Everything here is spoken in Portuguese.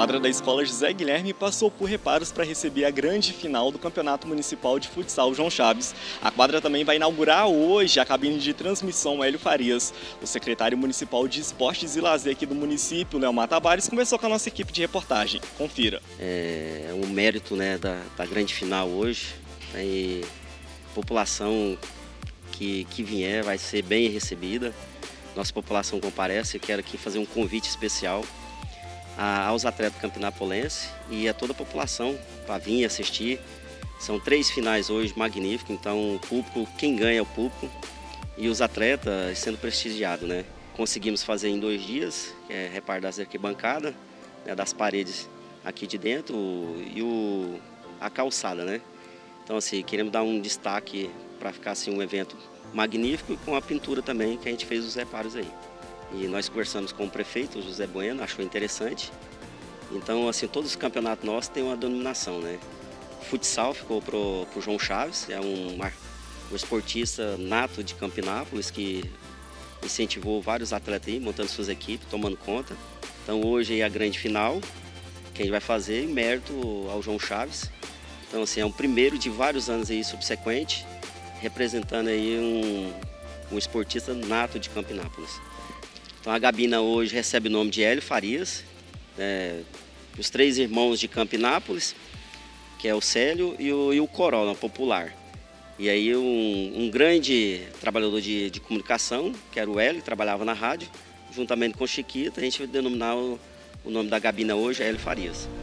quadra da Escola José Guilherme passou por reparos para receber a grande final do Campeonato Municipal de Futsal João Chaves. A quadra também vai inaugurar hoje a cabine de transmissão Hélio Farias. O secretário municipal de Esportes e Lazer aqui do município, Leomar Tavares, conversou com a nossa equipe de reportagem. Confira. É um mérito, né, da grande final hoje. E a população que vier vai ser bem recebida. Nossa população comparece. Eu quero aqui fazer um convite especial aos atletas campinapolenses e a toda a população para vir assistir. São 3 finais hoje magníficos, então o público, quem ganha é o público e os atletas sendo prestigiados, né? Conseguimos fazer em 2 dias, reparo das arquibancadas, né, das paredes aqui de dentro e a calçada, né? Então assim, queremos dar um destaque para ficar assim um evento magnífico e com a pintura também que a gente fez os reparos aí. E nós conversamos com o prefeito, o José Bueno, achou interessante. Então, assim, todos os campeonatos nossos têm uma denominação, né? O futsal ficou pro João Chaves, é um esportista nato de Campinápolis que incentivou vários atletas aí, montando suas equipes, tomando conta. Então, hoje é a grande final, que a gente vai fazer em mérito ao João Chaves. Então, assim, é um primeiro de vários anos aí subsequente, representando aí um esportista nato de Campinápolis. Então a Gabina hoje recebe o nome de Hélio Farias, os 3 irmãos de Campinápolis, que é o Célio e o Corolla, popular. E aí um grande trabalhador de comunicação, que era o Hélio, que trabalhava na rádio, juntamente com o Chiquita, a gente vai denominar o nome da Gabina hoje é Hélio Farias.